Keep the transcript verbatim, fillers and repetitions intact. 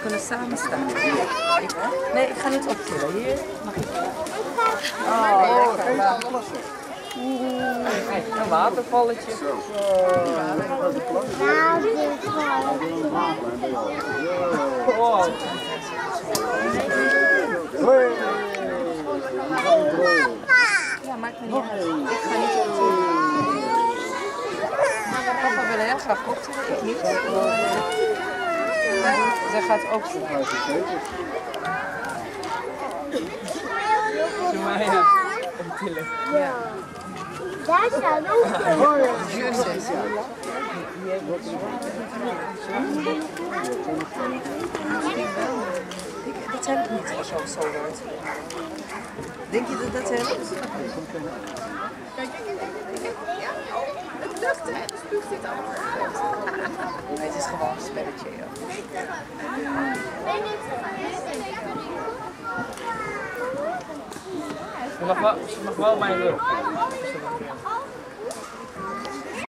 kunnen samen staan. Nee, ik ga niet optillen. Hier mag ik. Oh, lekker. Een watervalletje. Oh. Ja, maakt me niet uit. Ik ga niet optillen. Papa wil heel graag optillen, ik niet. Zij gaat ook doen. Sumaya, optillen. Ja. Daar staan ook Juist. Dat heb ik niet als je zo wordt. Denk je dat dat helpt? Kijk, het lucht, hè? Het spuugt dit allemaal. Nee, het is gewoon een spelletje, joh. Je mag wel, je mag wel mijn rug.